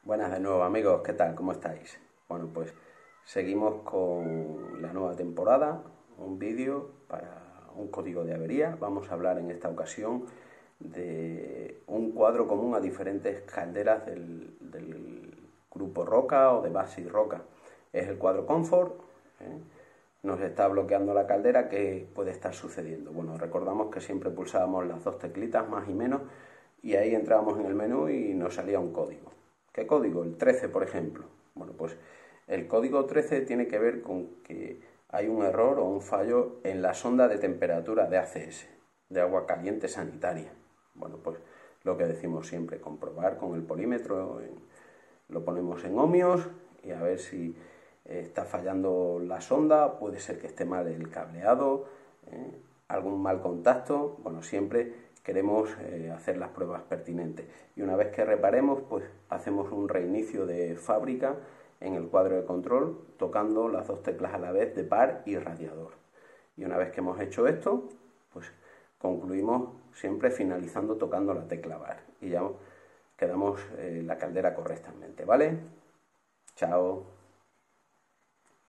Buenas de nuevo amigos, ¿qué tal? ¿Cómo estáis? Bueno, pues seguimos con la nueva temporada, un vídeo para un código de avería. Vamos a hablar en esta ocasión de un cuadro común a diferentes calderas del grupo Roca o de Basic Roca. Es el cuadro Comfort, ¿eh? Nos está bloqueando la caldera. ¿Qué puede estar sucediendo? Bueno, recordamos que siempre pulsábamos las dos teclitas más y menos y ahí entrábamos en el menú y nos salía un código. ¿Qué código? El 13, por ejemplo. Bueno, pues el código 13 tiene que ver con que hay un error o un fallo en la sonda de temperatura de ACS, de agua caliente sanitaria. Bueno, pues lo que decimos siempre, comprobar con el polímetro, lo ponemos en ohmios y a ver si está fallando la sonda, puede ser que esté mal el cableado, algún mal contacto. Bueno, siempre queremos hacer las pruebas pertinentes y una vez que reparemos, pues hacemos un reinicio de fábrica en el cuadro de control tocando las dos teclas a la vez de par y radiador. Y una vez que hemos hecho esto, pues concluimos siempre finalizando tocando la tecla bar y ya quedamos la caldera correctamente, ¿vale? Chao.